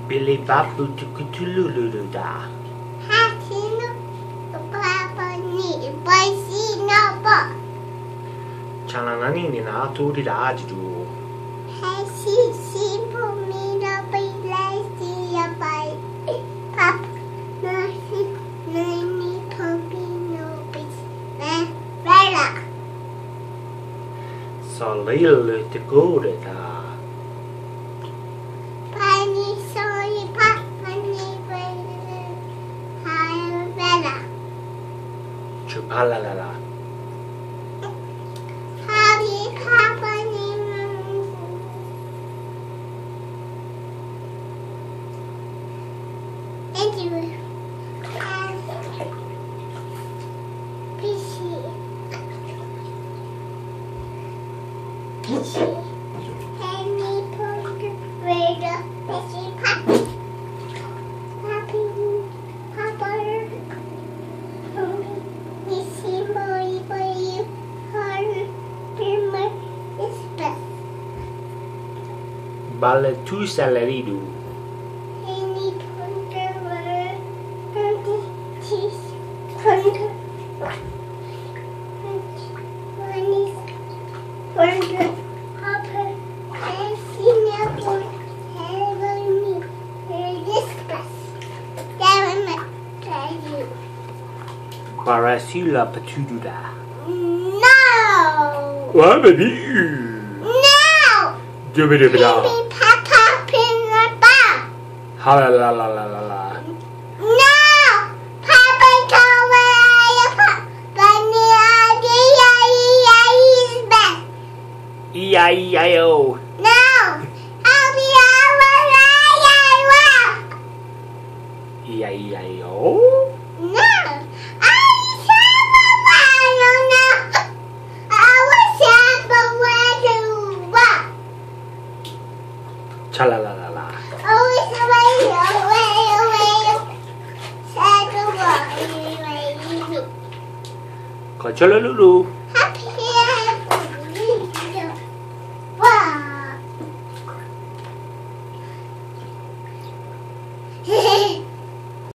Billy Babu to Cthulhu da. Hasino Papa ni Basino Ba. Chalanani ni na to di da ju. Hasi Sipo Mina Bilasi by Pap Nasi Nani Pompino Bis Vela. So little to go da. Pani Sony Papa Ni Vela. Chupala la la. Happy Papa Ni Thank you. Fishy. Fishy. Penny Poker Radar. Fishy Papa. Happy Papa. Missy Molly for you. Horn. Primer. Is best. Bale tu salarido. Penny Poker Radar. Cheese. Poker. Wonder, Hopper, and Singapore, Heavenly, Discuss. Try you. Barasula patuda. No! What baby? No! Dubidubida. Baby Papa Pinapa. Ha la la la la la la. No! Papa Kawaya Bunny is best. E-I-E-I-O. No! I'll be E-I-E-I-O. No! Chalalala. Chalulu.